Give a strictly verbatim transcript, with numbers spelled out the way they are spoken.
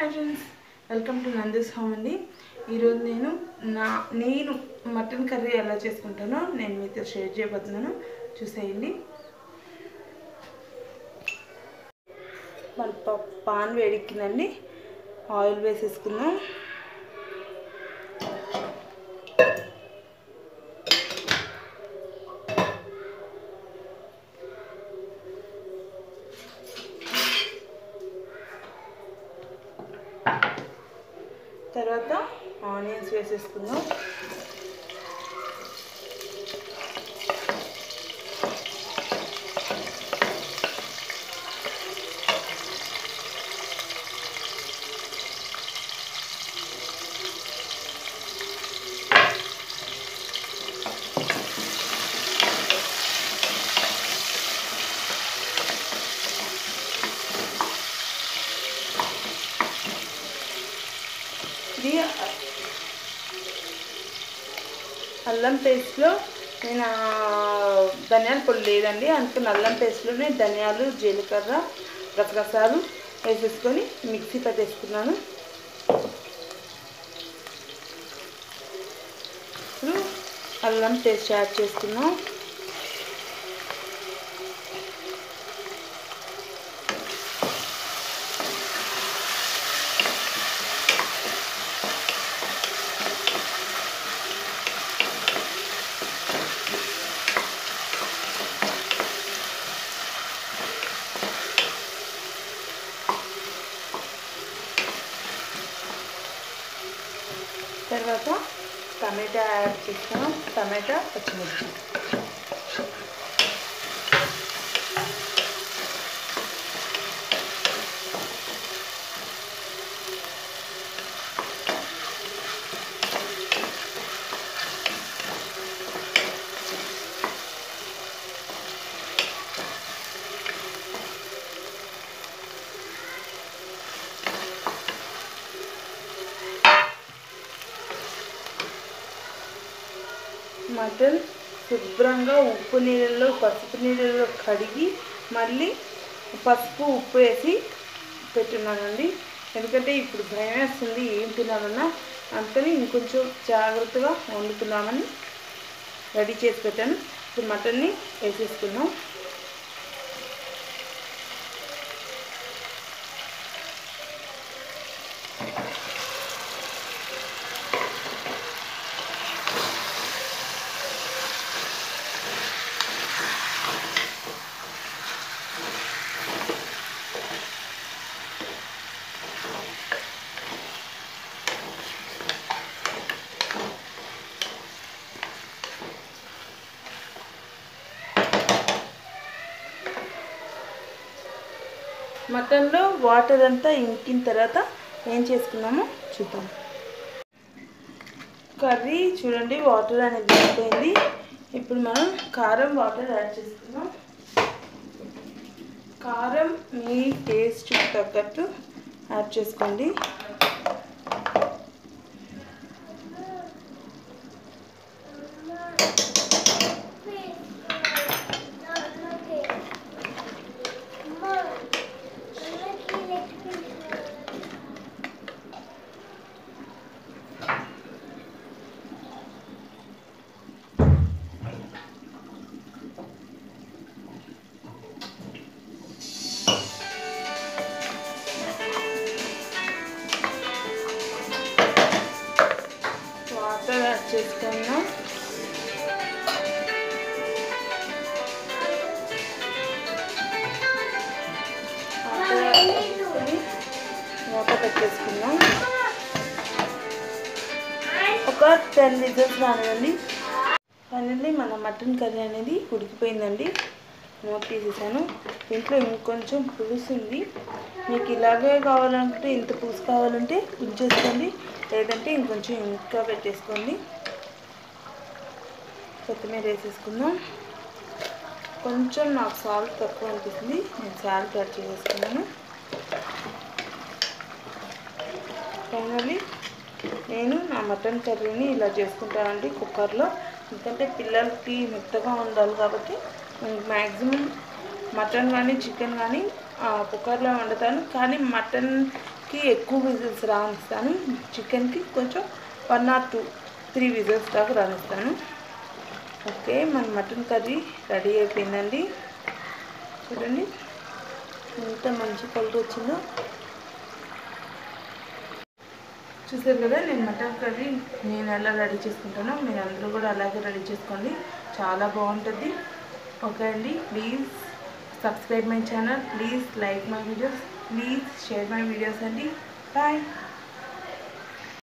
Hi friends, welcome to Nandu's home అండి. ఈరోజు నేను నా నేను మటన్ కర్రీ ఎలా చేసుకుంటానో నేను మీతో షేర్ చేయబోతున్నాను. చూసేయండి. మన పాన్ వేడెక్కిందండి. ఆయిల్ వేసేసుకుందాం. తర్వాత ఆనియన్స్ వేసేసుకుందాం. ఇది అల్లం పేస్ట్లో నేను ధనియాల పొడి లేదండి, అందుకని అల్లం పేస్ట్లోనే ధనియాలు, జీలకర్ర, గసగసాలు వేసేసుకొని మిక్సీ పట్టేసుకున్నాను. ఇప్పుడు అల్లం పేస్ట్ యాడ్ చేసుకున్నాం. తర్వాత టమాటా యాడ్ చేస్తాం. టమాటా, పచ్చిమిర్చి. మటన్ శుభ్రంగా ఉప్పు నీళ్ళలో పసుపు నీళ్ళలో కడిగి మళ్ళీ పసుపు ఉప్పు వేసి పెట్టున్నానండి. ఎందుకంటే ఇప్పుడు భయం వేస్తుంది ఏం తినాలన్నా, అందుకని ఇంకొంచెం జాగ్రత్తగా వండుకుందామని రెడీ చేసి పెట్టాను. ఇప్పుడు మటన్ని వేసేసుకున్నాం. మటన్లో వాటర్ అంతా ఇంకిన తర్వాత ఏం చేసుకున్నామో చూద్దాం. కర్రీ చూడండి, వాటర్ అనేది అయిపోయింది. ఇప్పుడు మనం కారం వాటర్ యాడ్ చేసుకున్నాం. కారం మీ టేస్ట్ తగ్గట్టు యాడ్ చేసుకోండి. వాటర్ యాడ్ చేసుకున్నాం. మూత పెట్టేసుకున్నాం. ఒక టెన్ లీటర్స్ రానివ్వండి. ఫైనల్లీ మన మటన్ కర్రీ అనేది ఉడికిపోయిందండి. మూత తీసేసాను. ఇంట్లో ఇంకొంచెం పులుసు ఉంది. మీకు ఇలాగే కావాలంటే, ఇంత పులుసు కావాలంటే ఉంచేసుకోండి, లేదంటే ఇంకొంచెం ఇంకా పెట్టేసుకోండి. కొత్తిమీర వేసేసుకుందాం. కొంచెం నాకు సాల్ట్ తక్కువ అనిపిస్తుంది, నేను సాల్ట్ యాడ్ చేసేసుకున్నాను. ఫైనల్లీ నేను నా మటన్ కర్రీని ఇలా చేసుకుంటానండి కుక్కర్లో. ఎందుకంటే పిల్లలకి మెత్తగా ఉండాలి కాబట్టి మ్యాక్సిమం మటన్ కానీ చికెన్ కానీ కుక్కర్లో వండుతాను. కానీ మటన్ కి ఎక్కువ విజిల్స్ రానిస్తాను, చికెన్కి కొంచెం one or two three whistles దాకా రానిస్తాను. ఓకే, మన మటన్ కర్రీ రెడీ అయిపోయిందండి. చూడండి ఎంత మంచి కలర్ వచ్చిందో. చూసారు కదా నేను మటన్ కర్రీ నేను ఎలా రెడీ చేసుకుంటానో మీరు అందరూ కూడా అలాగే రెడీ చేసుకోండి, చాలా బాగుంటుంది. ఓకే అండి, please subscribe my channel, please like my videos, please share my videos అండి. బాయ్.